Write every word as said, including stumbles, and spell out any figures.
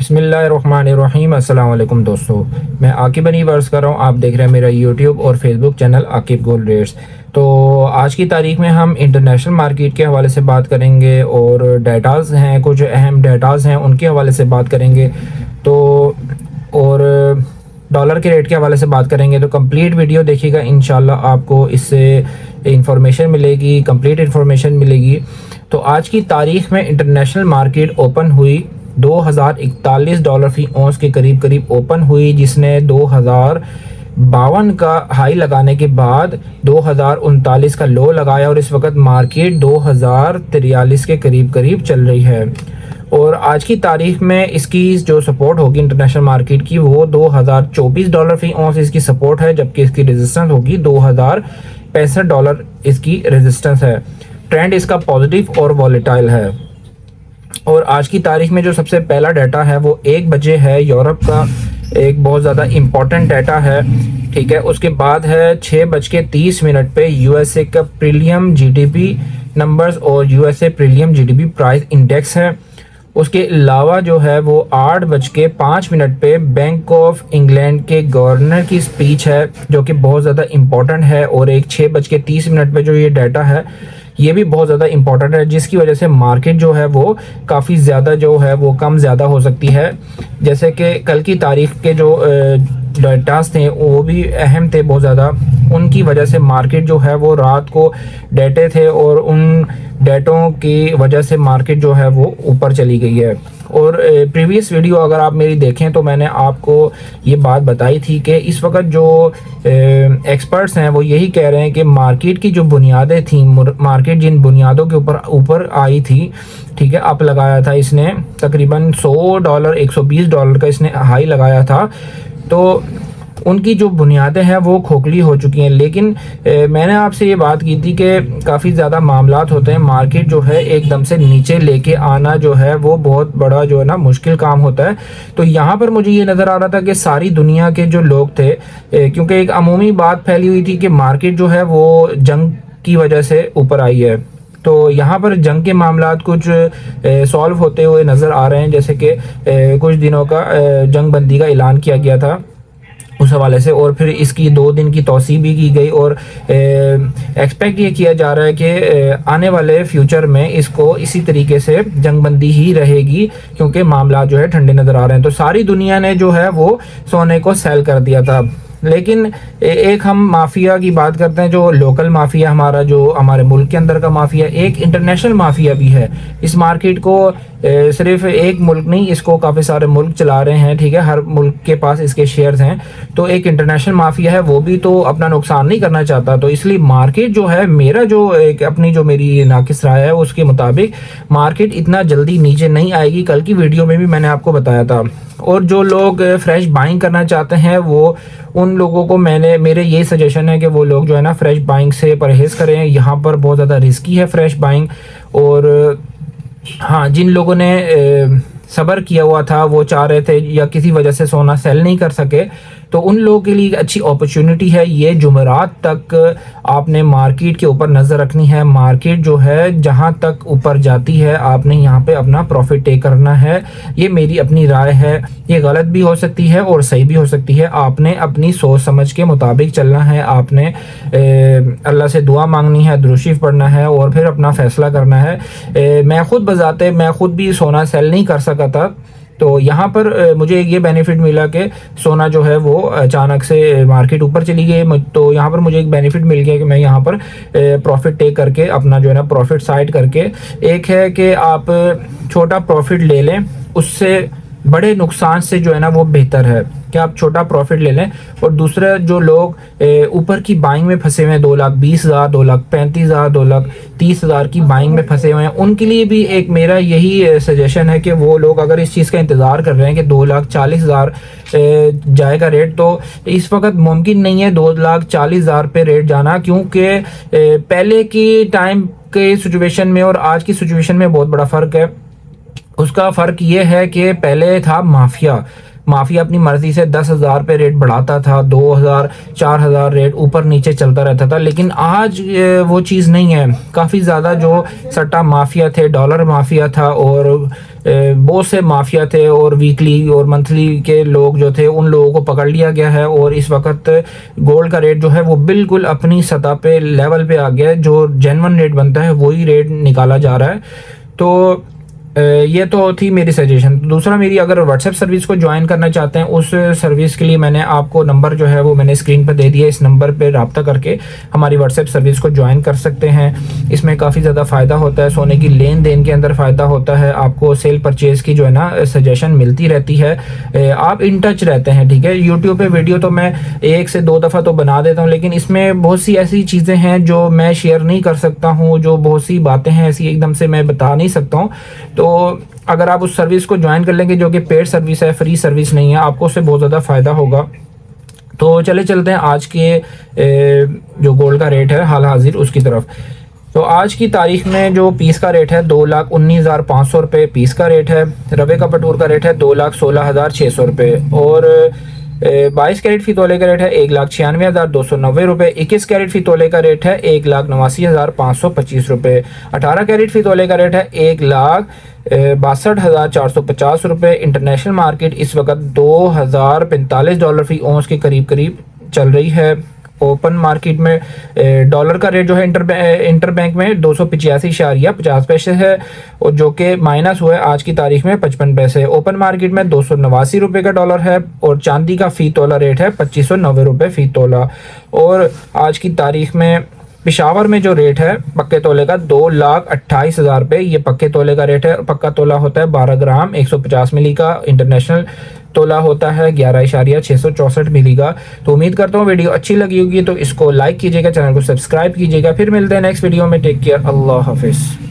बिस्मिल्लाहिर्रहमानिर्रहीम। अस्सलाम वालेकुम दोस्तों, मैं आकिब बनी वर्स कर रहा हूँ। आप देख रहे हैं मेरा यूट्यूब और Facebook channel Aqib gold rates. तो आज की तारीख में हम इंटरनेशनल मार्केट के हवाले से बात करेंगे और डेटाज़ हैं, कुछ अहम डेटाज़ हैं उनके हवाले से बात करेंगे। तो और डॉलर के रेट के हवाले से बात करेंगे। तो कंप्लीट वीडियो देखिएगा, इंशाल्लाह आपको इससे इंफॉर्मेशन मिलेगी, कंप्लीट इंफॉर्मेशन मिलेगी। तो आज की तारीख में इंटरनेशनल मार्केट ओपन हुई दो हज़ार इकतालीस डॉलर फी औंस के करीब करीब ओपन हुई, जिसने दो हज़ार बावन का हाई लगाने के बाद दो हज़ार उनतालीस का लो लगाया और इस वक्त मार्केट दो हज़ार तिरयालीस के करीब करीब चल रही है। और आज की तारीख में इसकी जो सपोर्ट होगी इंटरनेशनल मार्केट की वो दो हज़ार चौबीस डॉलर फी औंस इसकी सपोर्ट है, जबकि इसकी रेजिस्टेंस होगी दो हज़ार पैंसठ डॉलर इसकी रेजिस्टेंस है। ट्रेंड इसका पॉजिटिव और वॉलेटाइल है। और आज की तारीख में जो सबसे पहला डाटा है वो एक बजे है, यूरोप का एक बहुत ज़्यादा इम्पोर्टेंट डाटा है, ठीक है। उसके बाद है छः बज के तीस मिनट पे यूएसए का प्रीलियम जीडीपी नंबर्स और USA preliminary GDP price index है। उसके अलावा जो है वो आठ बज के पाँच मिनट पे बैंक ऑफ इंग्लैंड के गवर्नर की स्पीच है, जो कि बहुत ज़्यादा इम्पोर्टेंट है। और एक छः बज के तीस मिनट पे जो ये डाटा है ये भी बहुत ज़्यादा इम्पोर्टेंट है, जिसकी वजह से मार्केट जो है वो काफ़ी ज़्यादा जो है वो कम ज़्यादा हो सकती है। जैसे कि कल की तारीख के जो डाटास थे वो भी अहम थे बहुत ज़्यादा, उनकी वजह से मार्केट जो है वो रात को डेटे थे और उन डेटों की वजह से मार्केट जो है वो ऊपर चली गई है। और प्रीवियस वीडियो अगर आप मेरी देखें तो मैंने आपको ये बात बताई थी कि इस वक्त जो एक्सपर्ट्स हैं वो यही कह रहे हैं कि मार्केट की जो बुनियादें थी, मार्केट जिन बुनियादों के ऊपर ऊपर आई थी, ठीक है, अप लगाया था इसने तकरीबन सौ डॉलर एक सौ बीस डॉलर का इसने हाई लगाया था, तो उनकी जो बुनियादें हैं वो खोखली हो चुकी हैं। लेकिन ए, मैंने आपसे ये बात की थी कि काफ़ी ज़्यादा मामलात होते हैं, मार्केट जो है एकदम से नीचे लेके आना जो है वो बहुत बड़ा जो है ना मुश्किल काम होता है। तो यहाँ पर मुझे ये नज़र आ रहा था कि सारी दुनिया के जो लोग थे, ए, क्योंकि एक अमूमी बात फैली हुई थी कि मार्केट जो है वो जंग की वजह से ऊपर आई है। तो यहाँ पर जंग के मामलात कुछ सॉल्व होते हुए नज़र आ रहे हैं, जैसे कि कुछ दिनों का जंग बंदी का ऐलान किया गया था उस हवाले से, और फिर इसकी दो दिन की तौसी भी की गई। और एक्सपेक्ट ये किया जा रहा है कि आने वाले फ्यूचर में इसको इसी तरीके से जंगबंदी ही रहेगी, क्योंकि मामला जो है ठंडे नज़र आ रहे हैं। तो सारी दुनिया ने जो है वो सोने को सेल कर दिया था। लेकिन एक हम माफिया की बात करते हैं, जो लोकल माफिया हमारा, जो हमारे मुल्क के अंदर का माफिया, एक इंटरनेशनल माफिया भी है। इस मार्केट को सिर्फ एक मुल्क नहीं, इसको काफ़ी सारे मुल्क चला रहे हैं, ठीक है, हर मुल्क के पास इसके शेयर्स हैं। तो एक इंटरनेशनल माफिया है, वो भी तो अपना नुकसान नहीं करना चाहता। तो इसलिए मार्केट जो है, मेरा जो एक अपनी जो मेरी नाकिस राय है उसके मुताबिक मार्केट इतना जल्दी नीचे नहीं आएगी। कल की वीडियो में भी मैंने आपको बताया था। और जो लोग फ्रेश बाइंग करना चाहते हैं वो उन लोगों को मैंने मेरे ये सजेशन है कि वो लोग जो है ना फ्रेश बाइंग से परहेज़ करें। यहाँ पर बहुत ज़्यादा रिस्की है फ्रेश बाइंग। और हाँ, जिन लोगों ने सब्र किया हुआ था, वो चाह रहे थे या किसी वजह से सोना सेल नहीं कर सके, तो उन लोगों के लिए अच्छी अपॉर्चुनिटी है। ये जुमेरात तक आपने मार्केट के ऊपर नज़र रखनी है। मार्केट जो है जहां तक ऊपर जाती है आपने यहां पे अपना प्रॉफिट टेक करना है। ये मेरी अपनी राय है, ये गलत भी हो सकती है और सही भी हो सकती है। आपने अपनी सोच समझ के मुताबिक चलना है। आपने अल्लाह से दुआ मांगनी है, दुरूद शरीफ पढ़ना है और फिर अपना फैसला करना है। ए, मैं खुद बजाते मैं खुद भी सोना सेल नहीं कर सका था, तो यहाँ पर मुझे ये बेनिफिट मिला कि सोना जो है वो अचानक से मार्केट ऊपर चली गई, तो यहाँ पर मुझे एक बेनिफिट मिल गया कि मैं यहाँ पर प्रॉफिट टेक करके अपना जो है ना प्रॉफिट साइड करके, एक है कि आप छोटा प्रॉफिट ले लें, उससे बड़े नुकसान से जो है ना वो बेहतर है कि आप छोटा प्रॉफिट ले लें। और दूसरे जो लोग ऊपर की बाइंग में फंसे हुए हैं, दो लाख बीस हज़ार दो लाख पैंतीस हज़ार दो लाख तीस हज़ार की बाइंग में फंसे हुए हैं, उनके लिए भी एक मेरा यही सजेशन है कि वो लोग अगर इस चीज़ का इंतज़ार कर रहे हैं कि दो लाख चालीस हज़ार जाएगा रेट, तो इस वक्त मुमकिन नहीं है दो लाख चालीस हज़ार पे रेट जाना, क्योंकि पहले की टाइम के सिचुएशन में और आज की सिचुएशन में बहुत बड़ा फ़र्क है। उसका फ़र्क ये है कि पहले था माफिया माफिया अपनी मर्जी से दस हज़ार पे रेट बढ़ाता था, दो हज़ार चार हज़ार रेट ऊपर नीचे चलता रहता था। लेकिन आज वो चीज़ नहीं है। काफ़ी ज़्यादा जो सट्टा माफिया थे, डॉलर माफिया था और बहुत से माफिया थे और वीकली और मंथली के लोग जो थे उन लोगों को पकड़ लिया गया है और इस वक्त गोल्ड का रेट जो है वो बिल्कुल अपनी सतह पे लेवल पे आ गया है। जो जेन्युइन रेट बनता है वही रेट निकाला जा रहा है। तो ये तो थी मेरी सजेशन। दूसरा, मेरी अगर व्हाट्सएप सर्विस को ज्वाइन करना चाहते हैं, उस सर्विस के लिए मैंने आपको नंबर जो है वो मैंने स्क्रीन पर दे दिया। इस नंबर पे रब्ता करके हमारी व्हाट्सएप सर्विस को ज्वाइन कर सकते हैं। इसमें काफ़ी ज़्यादा फ़ायदा होता है, सोने की लेन देन के अंदर फ़ायदा होता है, आपको सेल परचेज़ की जो है ना सजेशन मिलती रहती है, आप इन टच रहते हैं। ठीक है, यूट्यूब पर वीडियो तो मैं एक से दो दफ़ा तो बना देता हूँ, लेकिन इसमें बहुत सी ऐसी चीज़ें हैं जो मैं शेयर नहीं कर सकता हूँ, जो बहुत सी बातें हैं ऐसी एकदम से मैं बता नहीं सकता हूँ। तो अगर आप उस सर्विस को ज्वाइन कर लेंगे, जो कि पेड सर्विस है, फ्री सर्विस नहीं है, आपको उससे बहुत ज़्यादा फ़ायदा होगा। तो चले चलते हैं आज के जो गोल्ड का रेट है हाल हाजिर उसकी तरफ। तो आज की तारीख में जो पीस का रेट है दो लाख उन्नीस हज़ार पाँच सौ रुपये पीस का रेट है। रवे का पटूर का रेट है दो लाख सोलह हज़ार छः सौ रुपये और बाईस कैरेट फी तोले का रेट है एक लाख छियानवे हज़ार दो सौ नब्बे रुपये। इक्कीस कैरेट फी तोले का रेट है एक लाख नवासी हज़ार पाँच सौ पच्चीस रुपये। अठारह कैरेट फी तोले का रेट है एक लाख बासठ हज़ार चार सौ पचास रुपये। इंटरनेशनल मार्केट इस वक्त दो हज़ार पैंतालीस डॉलर फी औंस के करीब करीब चल रही है। ओपन मार्केट में डॉलर का रेट जो है इंटर इंटर बैंक में दो सौ पचासी इशारिया पचास पैसे है और जो कि माइनस हुआ है आज की तारीख में पचपन पैसे। ओपन मार्केट में दो सौ नवासी रुपये का डॉलर है और चांदी का फी तोला रेट है पच्चीस सौ नब्बे रुपये फी तोला। और आज की तारीख में पेशावर में जो रेट है पक्के तोले का दो लाख अट्ठाईस हज़ार रुपये, ये पक्के तोले का रेट है। पक्का तोला होता है बारह ग्राम एक सौ पचास मिली का। इंटरनेशनल तोला होता है ग्यारह इशारिया छः सौ चौंसठ मिली का। तो उम्मीद करता हूँ वीडियो अच्छी लगी होगी, तो इसको लाइक कीजिएगा, चैनल को सब्सक्राइब कीजिएगा। फिर मिलते हैं नेक्स्ट वीडियो में। टेक केयर, अल्लाह हाफिज़।